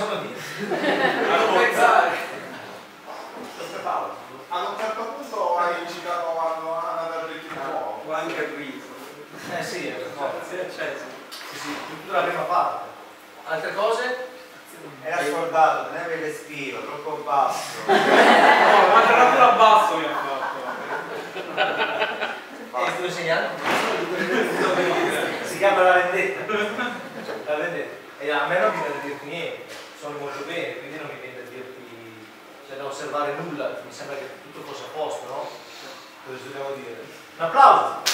possiamo dire? Ad un certo punto hai citato Anna D'Albretti nuovo. O anche a Guido. Sì, Sì, tutta la prima parte. Altre cose? Era scordato, teneva il respiro, troppo basso. no, ma era pure a basso mi ha fatto. E il tuo insegnante? Si chiama La Vendetta. La Vendetta. E a me non mi viene a dirti niente, sono molto bene, quindi non mi viene a dirti, cioè da osservare nulla, mi sembra che tutto fosse a posto, no? Cosa dobbiamo dire? Un applauso!